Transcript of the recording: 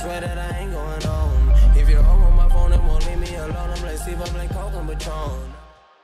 swear that I ain't going home. If you're home on my phone, it won't leave me alone. I'm like Steve, I'm like Coke and Patron.